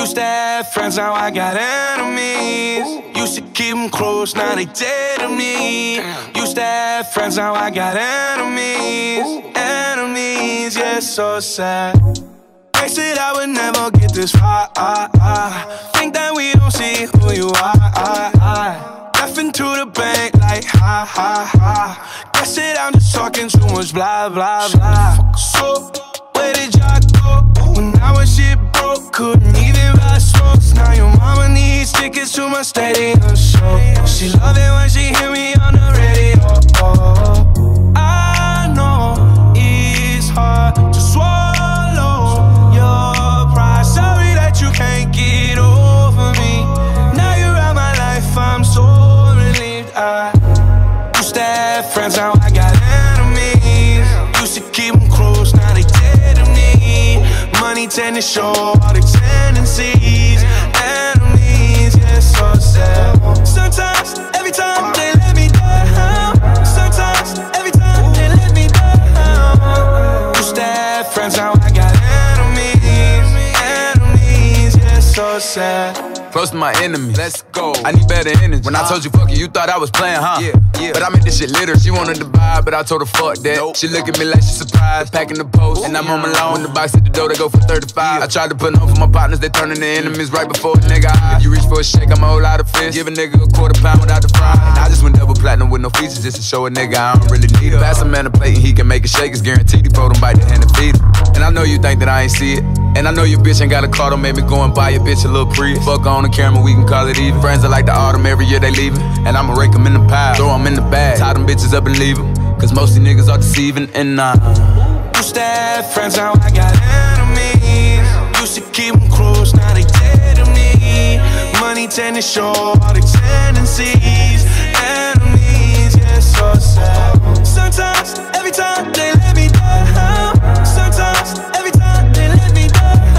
Used to have friends, now I got enemies. Used to keep them close, now they dead to me. Used to have friends, now I got enemies. Enemies, yeah, so sad. They said I would never get this far. Think that we don't see who you are. Left into the bank like ha. Guess that I'm just talking too much blah, blah, blah. So, where did y'all go? When I was shit broke, couldn't even buy smokes. Now your mama needs tickets to my stadium show. She love it when she hear me on the radio. I know it's hard to swallow your pride. Sorry that you can't get over me. Now you're out my life, I'm so relieved. I used to have friends, now I got enemies. Used to keep them close, now they dead to me. Money tend to show all the tendencies. Enemies, yeah, so sad. Sometimes, every time they let me down. Sometimes, every time they let me down. Used to have friends, now I got enemies. Enemies, yeah, so sad. Close to my enemy, let's go. I need better energy. When I told you fuck you, you thought I was playing, huh? Yeah. But I made this shit litter. She wanted to buy, but I told her fuck that. Nope. She look at me like she surprised. Packing the post, and I'm on Malone. When the box hit the door, they go for 35. I tried to put on for my partners, they turning to enemies right before the nigga high. If you reach for a shake, I'ma hold out a fist. Give a nigga a £quarter without the fry. And I just went double platinum with no features just to show a nigga I don't really need it. Pass a man a plate and he can make a shake. It's guaranteed he fold him, bite the hand and feed him. And I know you think that I ain't see it. And I know your bitch ain't got a car, don't make me go and buy your bitch a little Prius. Fuck on the camera, we can call it even. Friends are like the autumn, every year they leaving. And I'ma rake them in the pile, throw them in the bag, tie them bitches up and leave them. Cause most of these niggas are deceiving and used to have friends, now I got enemies. Used to keep them close, now they dead to me. Money tend to show all the tendencies. Enemies, yeah, so sad. Sometimes, every time they let me down. Sometimes, every time they let me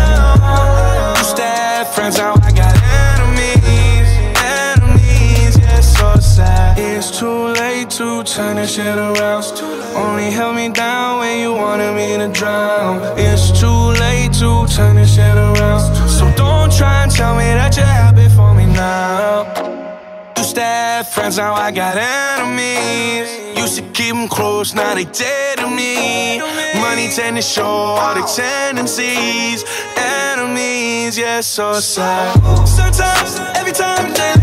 down. Used to have friends, now I got enemies. Enemies, yeah, so sad. It's too late to turn this shit around. Only held me down when you wanted me to drown. It's too late to turn this shit around. So don't try and tell me that you're happy for me now. Used to have friends, now I got enemies. Used to keep them close, now they dead to me. Money tend to show all the tendencies. Enemies, yeah, so sad. Sometimes, every time they